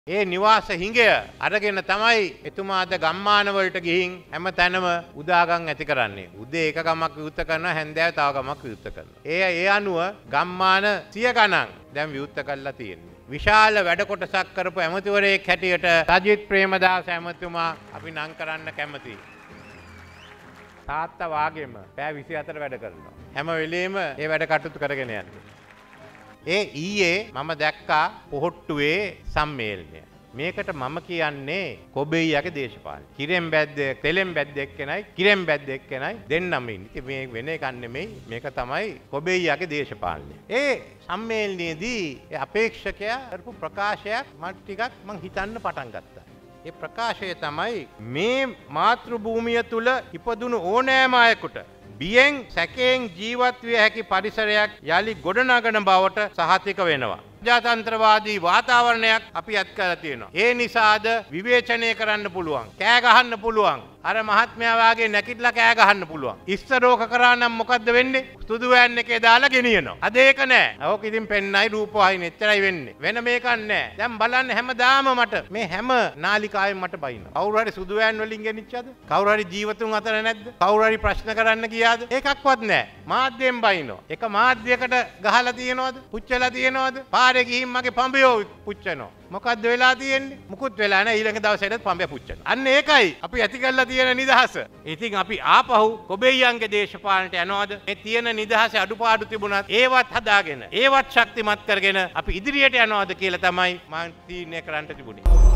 ඒ නිවාස හිඟය අරගෙන තමයි එතුමාද ගම්මාන වලට ගිහින් හැම තැනම උදාගම් ඇති කරන්නේ. උදේ එක ගමක් විවෘත කරනවා, හැන්දෑව තව ගමක් විවෘත කරනවා. ඒ අනුව ගම්මාන 100 ගණන් දැන් විවෘත කරලා තියෙනවා. විශාල වැඩ කොටසක් කරපු ඇමතිවරයෙක් හැටියට සජිත් ප්‍රේමදාස ඇමතුමා අපි නම් කරන්න කැමතියි. තාත්තා වාගේම පැය 24 වැඩ කරනවා. හැම වෙලෙම ඒ වැඩ කටයුතු කරගෙන යන්නේ. ඊයේ මම දැක්කා පොහොට්ටුවේ සම්මේලනය. මේකට මම කියන්නේ කොබෙයියාගේ දේශපාලනය. කිරෙන් බැද්දෙක්, තෙලෙන් බැද්දෙක් කෙනයි, කිරෙන් බැද්දෙක් කෙනයි දෙන්නම ඉන්නේ. මේ වෙන එකක් නෙමෙයි. මේක තමයි කොබෙයියාගේ දේශපාලනය. ඒ සම්මේලනයේදී අපේක්ෂකයා කරපු ප්‍රකාශයක් මට ටිකක් මං හිතන්න පටන් ගත්තා. ඒ ප්‍රකාශය තමයි මේ මාතෘ භූමිය තුල ඉපදුණු ඕනෑම අයෙකුට බියෙන් සැකයෙන් ජීවත් විය හැකි පරිසරයක් යලි ගොඩනගන බවට සහතික වෙනවා. ප්‍රජාතන්ත්‍රවාදී වාතාවරණයක් අපි අත් කරලා තියෙනවා. ඒ නිසාද විවේචනය කරන්න පුළුවන්. කෑ ගහන්න පුළුවන්. අර මහත්මයා වාගේ නැකිట్లా කෑ ගහන්න පුළුවන්. ඉස්සරෝක කරා නම් මොකද්ද වෙන්නේ? සුදු වෑන් එකේ දාලා ගෙනියනවා. අද ඒක නෑ. ඕක ඉතින් පෙන්නයි රූපවාහිනිය එච්චරයි වෙන්නේ. වෙන මේකක් නෑ. දැන් බලන්න හැමදාම මට මේ හැම නාලිකාවෙන් මට බයිනවා. කවුරු හරි සුදු වෑන් වලින් ගෙනිච්චද? කවුරු හරි ජීවතුන් අතර නැද්ද? කවුරු හරි ප්‍රශ්න කරන්න ගියාද? ඒකක්වත් නෑ. මාධ්‍යයෙන් බයිනවා. එක මාධ්‍යයකට ගහලා තියනවද? පුච්චලා තියනවද? පාරේ ගිහින් මගේ පඹයෝ පුච්චනවා. මොකද්ද වෙලා තියෙන්නේ? මුකුත් වෙලා නැහැ. ඊළඟ දවසේට පඹය පුච්චනවා. අන්න ඒකයි අපි ඇති කරලා තියෙන නිදහස. ඉතින් අපි ආපහු කොබෙයියන්ගේ දේශපාලනට යනවාද? මේ තියෙන නිදහසේ අඩුපාඩු තිබුණත් ඒවත් හදාගෙන, ඒවත් ශක්තිමත් කරගෙන අපි ඉදිරියට යනවාද කියලා තමයි මම තීරණය කරන්න තිබුණේ.